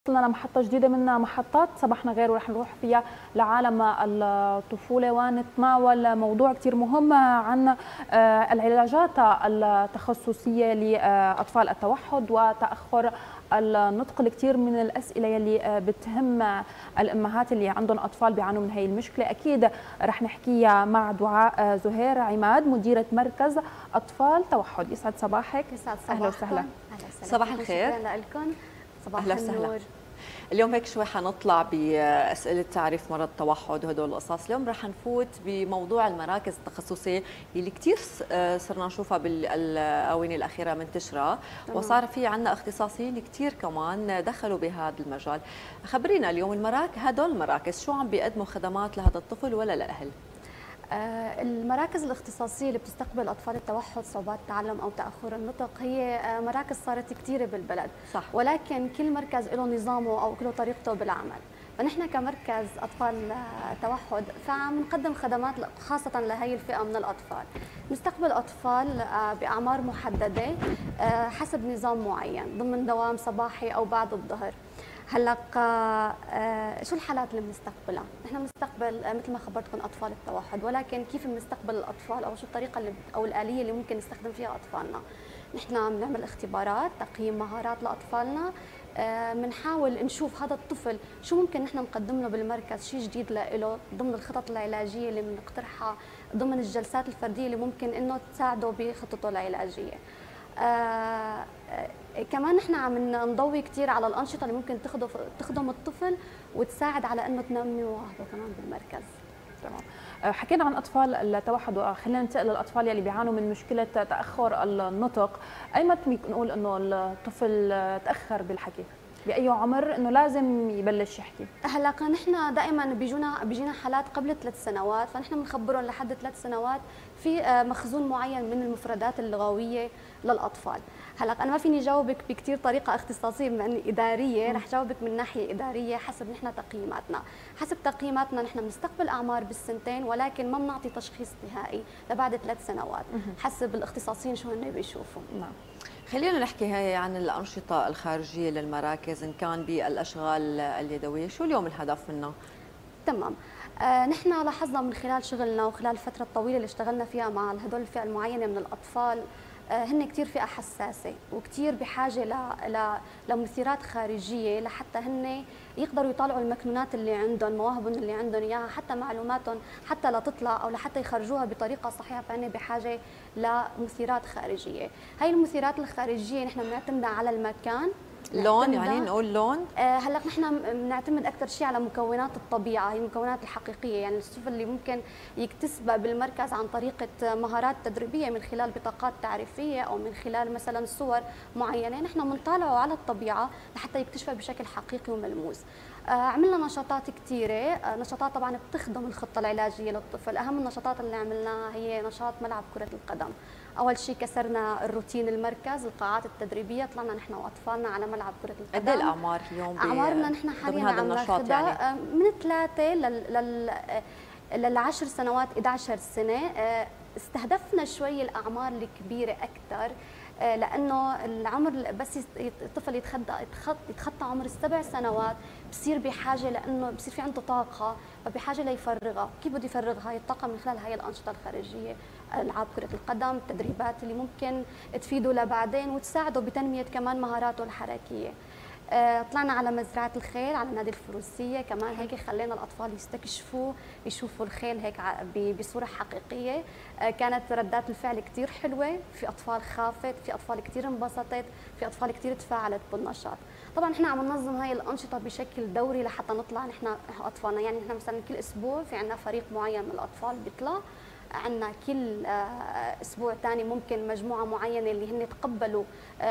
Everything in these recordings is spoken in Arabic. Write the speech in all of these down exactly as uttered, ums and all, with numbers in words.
وصلنا لمحطة جديدة من محطات صباحنا غير، ورح نروح فيها لعالم الطفولة ونتناول موضوع كتير مهم عن العلاجات التخصصية لأطفال التوحد وتأخر النطق. الكثير من الأسئلة يلي بتهم الأمهات اللي عندهم أطفال بيعانوا من هي المشكلة، أكيد رح نحكيها مع دعاء زهير عماد مديرة مركز أطفال توحد. يسعد صباحك. يسعد صباحكم. أهلا وسهلا. أهلا وسهلا. صباح الخير. شكرا لكم. صباح أهلا النور. وسهلا. اليوم هيك شوي حنطلع بأسئلة تعريف مرض التوحد وهدول القصص. اليوم رح نفوت بموضوع المراكز التخصصية اللي كثير صرنا نشوفها بالآونة الأخيرة منتشرة، وصار في عندنا اختصاصيين كثير كمان دخلوا بهذا المجال. خبرينا اليوم المراكز، هدول المراكز شو عم بيقدموا خدمات لهذا الطفل ولا للأهل؟ المراكز الاختصاصية اللي بتستقبل أطفال التوحد صعوبات التعلم أو تأخر النطق هي مراكز صارت كثيرة بالبلد، صح. ولكن كل مركز له نظامه أو له طريقته بالعمل. فنحن كمركز أطفال توحد فعم نقدم خدمات خاصة لهي الفئة من الأطفال. نستقبل أطفال بأعمار محددة حسب نظام معين ضمن دوام صباحي أو بعد الظهر. هلا شو الحالات اللي بنستقبلها؟ نحن بنستقبل مثل ما خبرتكم اطفال التوحد، ولكن كيف بنستقبل الاطفال او شو الطريقه اللي او الاليه اللي ممكن نستخدم فيها اطفالنا؟ نحن بنعمل اختبارات تقييم مهارات لاطفالنا، بنحاول نشوف هذا الطفل شو ممكن نحن نقدم له بالمركز، شيء جديد له ضمن الخطط العلاجيه اللي بنقترحها، ضمن الجلسات الفرديه اللي ممكن انه تساعده بخططه العلاجيه. آه كمان نحن عم نضوي كثير على الانشطه اللي ممكن تخدم تخدم الطفل وتساعد على انه تنمي مواهبه كمان بالمركز. تمام. حكينا عن اطفال التوحد، وخلينا ننتقل للاطفال يلي بيعانوا من مشكله تاخر النطق. اي متى نقول انه الطفل تاخر بالحكي؟ باي عمر انه لازم يبلش يحكي؟ هلا نحن دائما بيجونا بيجينا حالات قبل ثلاث سنوات، فنحن بنخبرهم لحد ثلاث سنوات في مخزون معين من المفردات اللغويه للاطفال. هلا انا ما فيني جاوبك بكثير طريقه اختصاصيه بما اني اداريه، رح جاوبك من ناحيه اداريه حسب نحن تقييماتنا. حسب تقييماتنا نحن بنستقبل اعمار بالسنتين، ولكن ما بنعطي تشخيص نهائي لبعد ثلاث سنوات حسب الاختصاصيين شو هن بيشوفوا. نعم. خلينا نحكي هي عن الأنشطة الخارجية للمراكز إن كان بالأشغال اليدوية، شو اليوم الهدف منها؟ تمام. آه نحن لاحظنا من خلال شغلنا وخلال الفترة الطويلة اللي اشتغلنا فيها مع هدول الفئة المعينة من الأطفال، آه هن كثير فئة حساسة وكثير بحاجة ل ل لمثيرات خارجية لحتى هن يقدروا يطالعوا المكنونات اللي عندهم، مواهبهم اللي عندهم اياها، حتى معلوماتهم حتى لا تطلع او لحتى يخرجوها بطريقة صحيحة، فهن بحاجة لمثيرات خارجية. هاي المثيرات الخارجية نحن بنعتمدها على المكان. لون يعني نقول لون؟ آه هلا نحن بنعتمد اكثر شيء على مكونات الطبيعه، هي المكونات الحقيقيه، يعني الصفه اللي ممكن يكتسبها بالمركز عن طريقه مهارات تدريبيه من خلال بطاقات تعريفيه او من خلال مثلا صور معينه، نحن بنطالعه على الطبيعه لحتى يكتشفها بشكل حقيقي وملموس. آه عملنا نشاطات كثيره، آه نشاطات طبعا بتخدم الخطه العلاجيه للطفل. اهم النشاطات اللي عملناها هي نشاط ملعب كره القدم. اول شيء كسرنا الروتين المركز، القاعات التدريبيه، طلعنا نحن واطفالنا على ملعب كره القدم. قد ايه الاعمار اليوم؟ اعمارنا نحن حاليا عم ناخذها يعني؟ من ثلاثه لل لل للعشر سنوات، احدى عشرة سنه. استهدفنا شوي الاعمار الكبيره اكثر، لانه العمر بس الطفل يتخطى يتخطى عمر السبع سنوات بصير بحاجه، لانه بصير في عنده طاقه فبحاجه ليفرغها. كيف بده يفرغ هاي الطاقه؟ من خلال هاي الانشطه الخارجيه، العاب كره القدم، التدريبات اللي ممكن تفيده لبعدين وتساعده بتنميه كمان مهاراته الحركيه. طلعنا على مزرعه الخيل، على نادي الفروسيه، كمان هيك خلينا الاطفال يستكشفوا يشوفوا الخيل هيك بصوره حقيقيه. كانت ردات الفعل كثير حلوه، في اطفال خافت، في اطفال كثير انبسطت، في اطفال كثير تفاعلت بالنشاط. طبعا احنا عم ننظم هاي الانشطه بشكل دوري لحتى نطلع نحن اطفالنا، يعني نحن مثلا كل اسبوع في عندنا فريق معين من الاطفال بيطلع عندنا، كل اسبوع ثاني ممكن مجموعه معينه اللي هن تقبلوا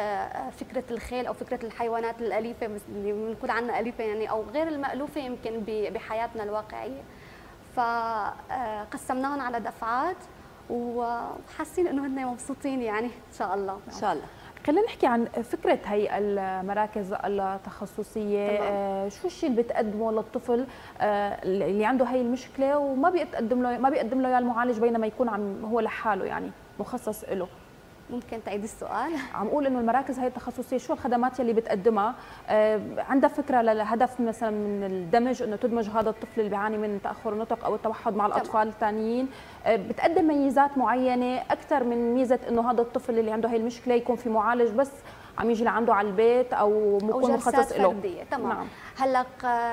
فكره الخيل او فكره الحيوانات الاليفه اللي بنقول عنها اليفه يعني، او غير المالوفه يمكن بحياتنا الواقعيه. فقسمناهم على دفعات وحاسين انه هن مبسوطين يعني ان شاء الله. ان شاء الله. خلينا نحكي عن فكرة هي المراكز التخصصية. آه شو الشيء اللي بتقدمه للطفل آه اللي عنده هي المشكلة وما بيقدم له ما بيقدم له اياه المعالج، بينما يكون عم هو لحاله يعني مخصص له؟ ممكن تعيدي السؤال؟ عم اقول انه المراكز هي التخصصيه شو الخدمات يلي بتقدمها؟ آه عندها فكره للهدف مثلا من الدمج، انه تدمج هذا الطفل اللي بيعاني من تاخر النطق او التوحد مع الاطفال الثانيين، آه بتقدم ميزات معينه اكثر من ميزه انه هذا الطفل اللي عنده هي المشكله يكون في معالج بس عم يجي لعنده على البيت او يكون مخصص له. تمام. نعم. هلا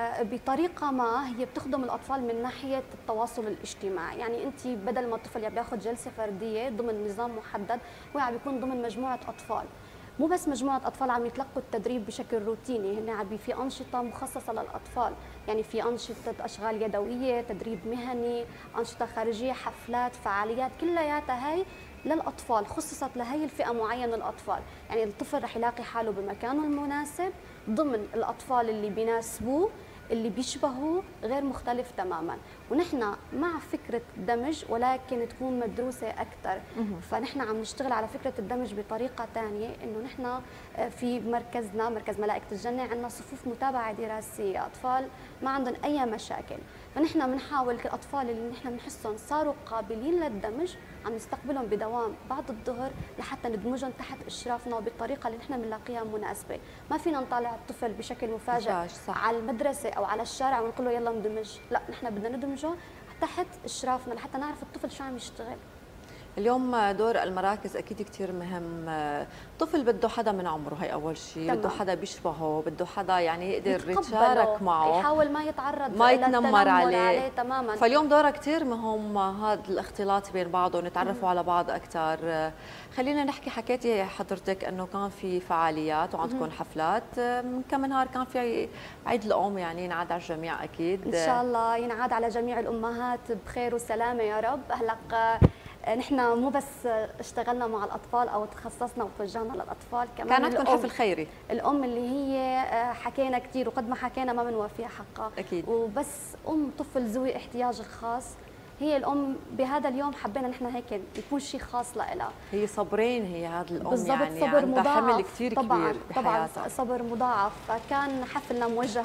بطريقه ما هي بتخدم الاطفال من ناحيه التواصل الاجتماعي، يعني انت بدل ما الطفل عم ياخذ جلسه فرديه ضمن نظام محدد، هو عم بيكون ضمن مجموعه اطفال. مو بس مجموعه اطفال عم يتلقوا التدريب بشكل روتيني، هن عم في انشطه مخصصه للاطفال، يعني في انشطه اشغال يدويه، تدريب مهني، انشطه خارجيه، حفلات، فعاليات، كلياتها هي للاطفال، خصصت لهي الفئه معينه من الاطفال، يعني الطفل رح يلاقي حاله بمكانه المناسب ضمن الاطفال اللي بيناسبوه، اللي بيشبهوا، غير مختلف تماما. ونحن مع فكره دمج ولكن تكون مدروسه اكثر، فنحن عم نشتغل على فكره الدمج بطريقه ثانيه، انه نحن في مركزنا مركز ملائكه الجنه عندنا صفوف متابعه دراسيه، اطفال ما عندهم اي مشاكل، فنحن بنحاول الاطفال اللي نحن بنحسهم صاروا قابلين للدمج عم نستقبلهم بدوام بعد الظهر لحتى ندمجهم تحت اشرافنا وبالطريقه اللي نحن بنلاقيها مناسبه. ما فينا نطالع الطفل بشكل مفاجئ على المدرسه او على الشارع ونقول له يلا ندمج، لا نحن بدنا ندمجه تحت اشرافنا لحتى نعرف الطفل شو عم يشتغل. اليوم دور المراكز اكيد كثير مهم. طفل بده حدا من عمره، هي اول شيء، بده حدا بيشبهه، بده حدا يعني يقدر يتشارك معه، يحاول ما يتعرض ما يتنمر عليه. عليه تماما. فاليوم دورها كثير مهم هذا الاختلاط بين بعض ونتعرفوا على بعض اكثر. خلينا نحكي، حكيتي حضرتك انه كان في فعاليات وعندكم حفلات، من كم نهار كان في عيد الام، يعني ينعاد على الجميع اكيد. ان شاء الله ينعاد على جميع الامهات بخير وسلامه يا رب. هلا نحن مو بس اشتغلنا مع الاطفال او تخصصنا وتوجهنا للاطفال، كمان كان عندكم حفل خيري. الام اللي هي حكينا كثير وقد ما حكينا ما بنوفيها حقها اكيد، وبس ام طفل ذوي احتياج خاص هي الام بهذا اليوم حبينا نحن هيك يكون شيء خاص لها. هي صبرين، هي هذه الام بالضبط، يعني صبر عندها مضاعف حمل كثير طبعا كبير طبعا بحياتها. صبر مضاعف. فكان حفلنا موجه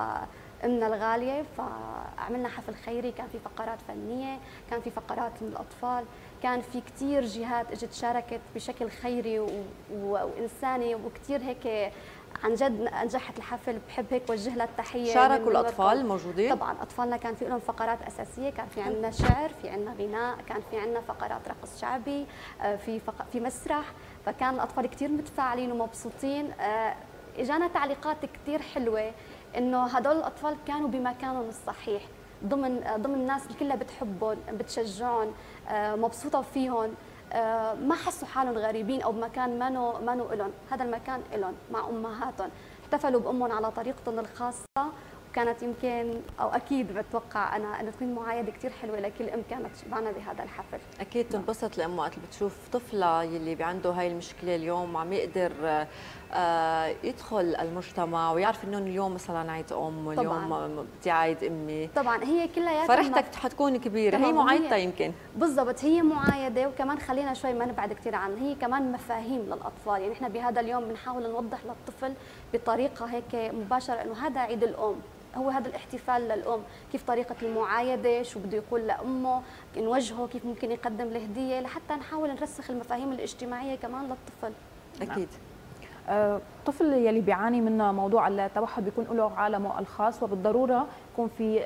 لامنا الغاليه، فعملنا حفل خيري، كان في فقرات فنيه، كان في فقرات للاطفال، كان في كثير جهات اجت شاركت بشكل خيري و... و... وانساني وكثير هيك عن جد نجحت الحفل. بحب هيك وجه لها التحيه. شاركوا الاطفال الموجودين؟ طبعا اطفالنا كان في لهم فقرات اساسيه، كان في عندنا شعر، في عندنا غناء، كان في عندنا فقرات رقص شعبي، في فق... في مسرح، فكان الاطفال كثير متفاعلين ومبسوطين. اجانا تعليقات كثير حلوه انه هدول الاطفال كانوا بمكانهم الصحيح، ضمن ضمن الناس اللي كلها بتحبهم، بتشجعهم، مبسوطه فيهم، ما حسوا حالهم غريبين او بمكان ما نو ما نو لهم، هذا المكان لهم مع امهاتهم، احتفلوا بامهم على طريقتهم الخاصه. وكانت يمكن او اكيد بتوقع انا انه تكون معايده كثير حلوه لكل ام كانت شبعانه بهذا الحفل. اكيد تنبسط الام وقت اللي بتشوف طفله يلي عنده هاي المشكله اليوم عم يقدر آه يدخل المجتمع ويعرف انه اليوم مثلا عيد ام واليوم بدي عيد امي. طبعا هي كلها فرحتك حتكون كبيره. هي معايدتها يمكن بالضبط، هي معايده. وكمان خلينا شوي ما نبعد كثير عنها، هي كمان مفاهيم للاطفال، يعني احنا بهذا اليوم بنحاول نوضح للطفل بطريقه هيك مباشره انه هذا عيد الام، هو هذا الاحتفال للام، كيف طريقه المعايده، شو بده يقول لامه، نوجهه كيف ممكن يقدم له هديه، لحتى نحاول نرسخ المفاهيم الاجتماعيه كمان للطفل. اكيد. الطفل يلي بيعاني من موضوع التوحد بيكون له عالمه الخاص، وبالضروره يكون في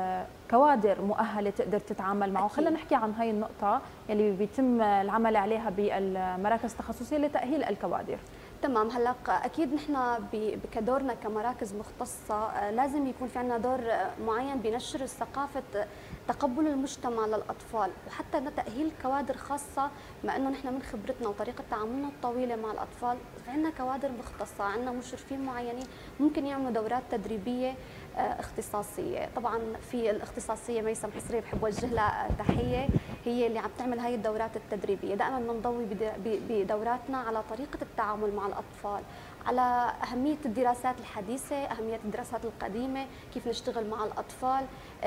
كوادر مؤهله تقدر تتعامل معه. خلينا نحكي عن هاي النقطه يلي بيتم العمل عليها بالمراكز التخصصيه لتاهيل الكوادر. تمام. هلا اكيد نحن كدورنا كمراكز مختصه لازم يكون في عندنا دور معين بنشر ثقافه تقبل المجتمع للاطفال، وحتى تاهيل كوادر خاصه، مع انه نحن من خبرتنا وطريقه تعاملنا الطويله مع الاطفال عندنا كوادر مختصه، عندنا مشرفين معينين ممكن يعملوا دورات تدريبيه اختصاصيه. طبعا في الاختصاصيه ميسم حصريه بحب اوجه لها تحيه، هي اللي عم تعمل هاي الدورات التدريبيه. دائما بنضوي بدوراتنا على طريقه التعامل مع الاطفال، على اهميه الدراسات الحديثه، اهميه الدراسات القديمه، كيف نشتغل مع الاطفال.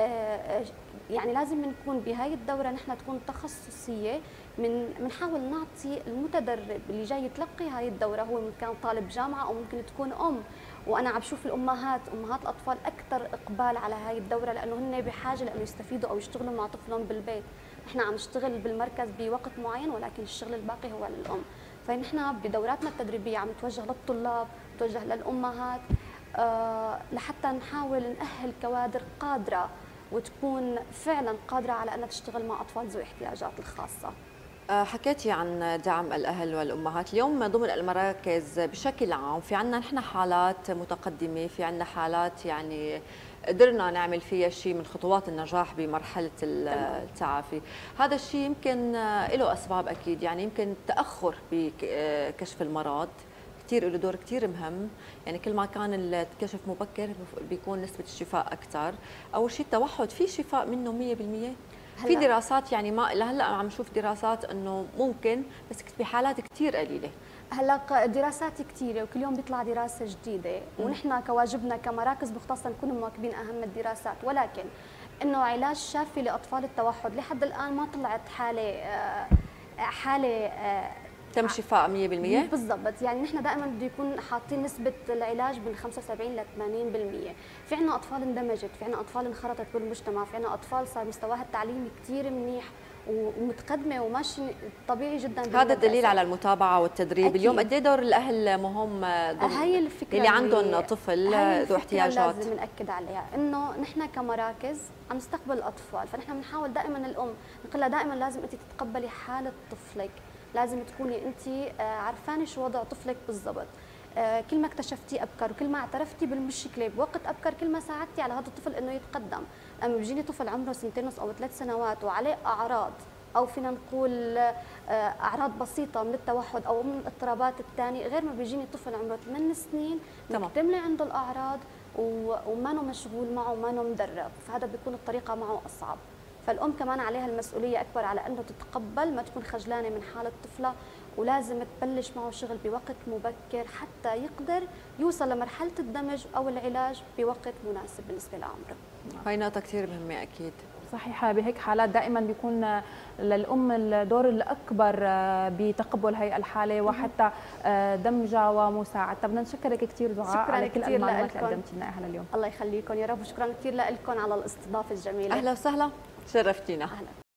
يعني لازم نكون بهاي الدوره نحن تكون تخصصيه، من بنحاول نعطي المتدرب اللي جاي يتلقي هاي الدوره، هو ممكن كان طالب جامعه او ممكن تكون ام، وانا عم بشوف الامهات امهات الاطفال اكثر اقبال على هاي الدوره، لانه هن بحاجه لانه يستفيدوا او يشتغلوا مع طفلهم بالبيت. احنا عم نشتغل بالمركز بوقت معين ولكن الشغل الباقي هو للام. فنحن بدوراتنا التدريبيه عم نتوجه للطلاب، نتوجه للامهات أه لحتى نحاول نأهل كوادر قادره وتكون فعلا قادره على انها تشتغل مع اطفال ذوي الاحتياجات الخاصه. حكيتي عن دعم الاهل والامهات، اليوم ضمن المراكز بشكل عام في عندنا نحن حالات متقدمه، في عندنا حالات يعني قدرنا نعمل فيها شيء من خطوات النجاح بمرحله التعافي. هذا الشيء يمكن له اسباب اكيد، يعني يمكن تاخر بكشف المرض كثير له دور كثير مهم، يعني كل ما كان الكشف مبكر بيكون نسبه الشفاء اكثر. اول شيء التوحد في شفاء منه مية بالمية؟ في دراسات يعني ما لهلا عم نشوف دراسات انه ممكن، بس بحالات كثير قليله. هلا دراسات كثيره وكل يوم بيطلع دراسه جديده، ونحن كواجبنا كمراكز مختصه نكون مواكبين اهم الدراسات، ولكن انه علاج شافي لاطفال التوحد لحد الان ما طلعت حاله حاله تم شفاء مية بالمية بالضبط. يعني نحن دائما بده يكون حاطين نسبه العلاج من خمسة وسبعين ل ثمانين بالمية. في عندنا اطفال اندمجت، في عندنا اطفال انخرطت بالمجتمع، في عندنا اطفال صار مستواها التعليمي كثير منيح ومتقدمه وماشي طبيعي جدا. هذا الدليل على المتابعه والتدريب. أكيد. اليوم قد ايه دور الاهل مهم هي الفكره اللي عندهم طفل ذو احتياجات؟ لازم ناكد عليها انه نحن كمراكز عم نستقبل الاطفال، فنحن بنحاول دائما الام نقول لها دائما لازم انت تتقبلي حاله طفلك، لازم تكوني انت عرفانه شو وضع طفلك بالضبط. كل ما اكتشفتي ابكر وكل ما اعترفتي بالمشكله بوقت ابكر كل ما ساعدتي على هذا الطفل انه يتقدم. لما بيجيني طفل عمره سنتين ونص او ثلاث سنوات وعليه اعراض او فينا نقول اعراض بسيطه من التوحد او من الاضطرابات الثانيه، غير ما بيجيني طفل عمره ثمان سنين مكتمله عنده الاعراض وما نو مشغول معه وما نو مدرب، فهذا بيكون الطريقه معه اصعب. فالام كمان عليها المسؤوليه اكبر على انه تتقبل، ما تكون خجلانه من حاله طفلها، ولازم تبلش معه شغل بوقت مبكر حتى يقدر يوصل لمرحله الدمج او العلاج بوقت مناسب بالنسبه لعمره. هاي نقطه كثير مهمه اكيد. صحيح، بهيك حالات دائما بيكون للام الدور الاكبر بتقبل هي الحاله وحتى دمجها ومساعدتها. بدنا نشكرك كثير دعاء على كل المعلومات اللي قدمتي لنا اياها اليوم. الله يخليكم يا رب، وشكرا كثير لكم على الاستضافه الجميله. اهلا وسهلا، شرفتينا. أهلا.